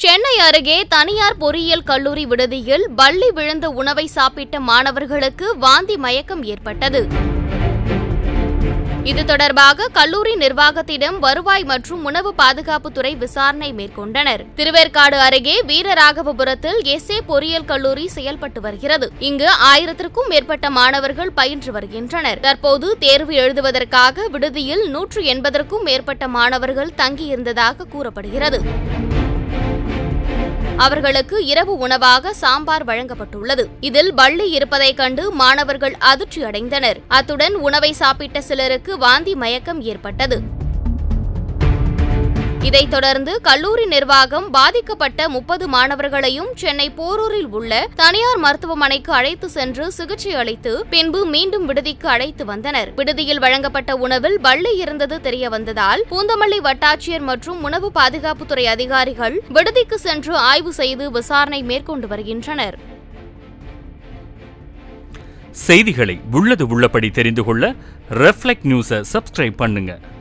சென்னை அருகே தனியார் பொறியியல் கல்லூரி விடுதியில் பல்லி விழுந்த உணவை சாப்பிட்ட மாணவர்களுக்கு வாந்தி மயக்கம் ஏற்பட்டது. இது தொடர்பாக கல்லூரி நிர்வாகத்திடம் வருவாய் மற்றும் உணவு பாதுகாப்புத்துறை விசாரணை மேற்கொண்டனர். திருவேற்காடு அருகே வீரராகவபுரத்தில் SA பொறியியல் கல்லூரி செயல்பட்டு வருகிறது. இங்கு 1000க்கும் மேற்பட்ட மாணவர்கள் பயின்று வருகின்றனர். தற்போது தேர்வு எழுதுவதற்காக விடுதியில் 180க்கும் மேற்பட்ட மாணவர்கள் தங்கியிருந்ததாக கூறப்படுகிறது. அவர்களுக்கு இரவு உணவாக சாம்பார் வழங்கப்பட்டுள்ளது. இதில் பல்லி இருப்பதைக் கண்டு மாணவர்கள் அதிர்ச்சி அடைந்தனர். அத்துடன் உணவை சாப்பிட்ட சிலருக்கு வாந்தி மயக்கம் ஏற்பட்டது. இதைத் தொடர்ந்து கல்லூரி நிர்வாகம் பாதிக்கப்பட்ட 30 மாணவர்களையும் சென்னை போரூரில் உள்ள தனியார் மருத்துவமனைக்கு அழைத்து சென்று சிகிச்சை அளித்து பின்பு மீண்டும் விடுதிக்கு அழைத்து வந்தனர். விடுதியில் வழங்கப்பட்ட உணவில் பல்லி இருந்தது தெரியவந்ததால் பூந்தமல்லி வட்டாட்சியர் மற்றும் உணவு பாதுகாப்புத்துறை அதிகாரிகள் விடுதிக்கு சென்று ஆய்வு செய்து விசாரணை மேற்கொண்டு வருகின்றனர். செய்திகளை உள்ளது உள்ளபடி தெரிந்து கொள்ள ரெஃப்ளெக்ட் நியூஸை சப்ஸ்கிரைப் பண்ணுங்க.